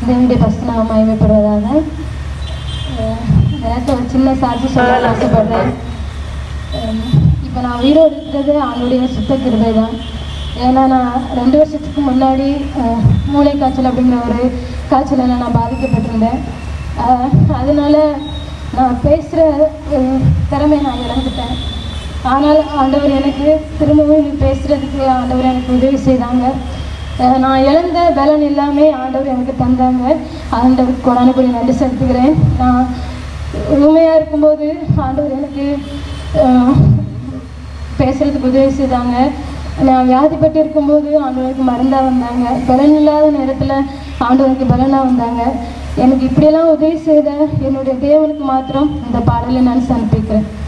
தேவனுடைய பரிசுத்த மகிமைப்படுவதாக. நேரத்தில் ஒரு சின்ன சாட்சி சொல்ல ஆசைப்படுறேன். இப்போ நான் உயிரோடு இருக்கிறது அவனுடைய சுத்த கிருபை தான். ஏன்னா நான் 2 வருஷத்துக்கு முன்னாடி மூளை காய்ச்சல் அப்படிங்கிற ஒரு காய்ச்சலில் நான் பாதிக்கப்பட்டிருந்தேன். அதனால நான் பேசுகிற திறமையை நான் இழந்துட்டேன். ஆனால் ஆண்டவர் எனக்கு திரும்பவும் பேசுகிறதுக்கு ஆண்டவர் எனக்கு உதவி செய்தாங்க. நான் இழந்த பலன் எல்லாமே ஆண்டவர் எனக்கு தந்தாங்க. ஆண்டவருக்கு கொடானபடி நன்றி செலுத்துகிறேன். நான் உண்மையாக இருக்கும்போது ஆண்டவர் எனக்கு பேசுகிறதுக்கு உதவி செய்தாங்க. நான் வியாதிப்பட்டு இருக்கும்போது ஆண்டவருக்கு மருந்தாக வந்தாங்க. பலன் இல்லாத நேரத்தில் ஆண்டவருக்கு பலனாக வந்தாங்க. எனக்கு இப்படியெல்லாம் உதவி செய்த என்னுடைய தேவனுக்கு மாத்திரம் இந்த பாடலை நான் சமர்ப்பிக்கிறேன்.